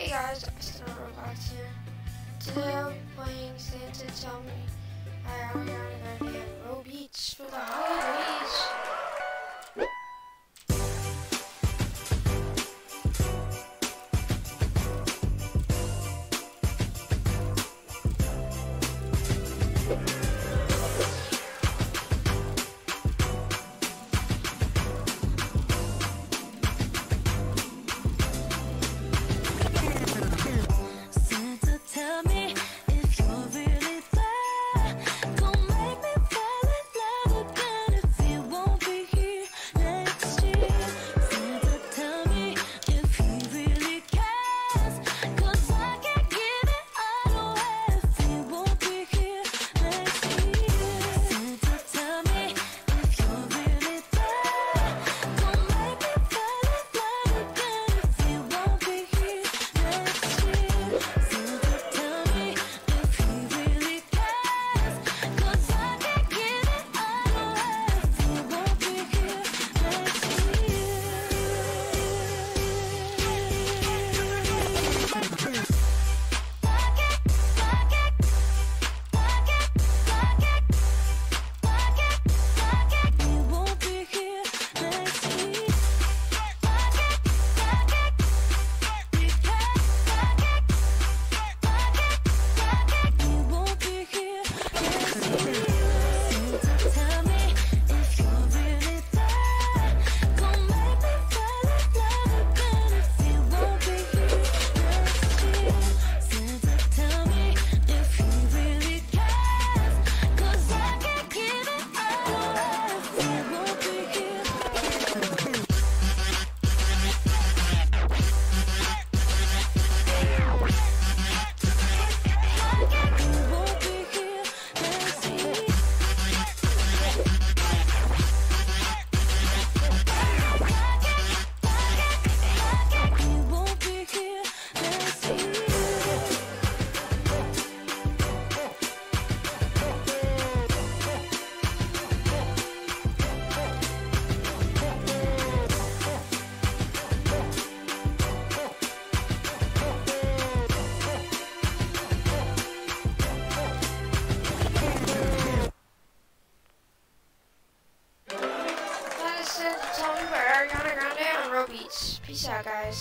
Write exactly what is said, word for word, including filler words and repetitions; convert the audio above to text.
guys, it's RoBeats here. Today I'll be playing Santa Tell Me by Ariana Grande and RoBeats for the holidays. That is Santa Tell Me by Ariana Grande and RoBeats. Peace out, guys.